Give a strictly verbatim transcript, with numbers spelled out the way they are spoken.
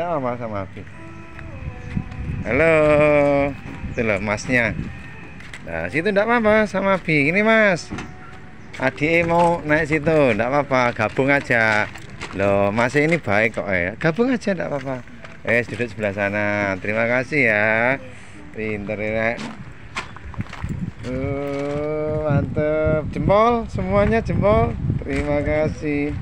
Sama sama Abi. Halo, itu loh masnya. Nah, situ enggak apa-apa sama Abi. Ini mas, adik mau naik situ, enggak apa-apa, gabung aja. Loh, mas ini baik kok ya. Gabung aja enggak apa-apa. Eh, duduk sebelah sana. Terima kasih ya. Pinter ya. Uh, mantep. Jempol, semuanya jempol. Terima kasih.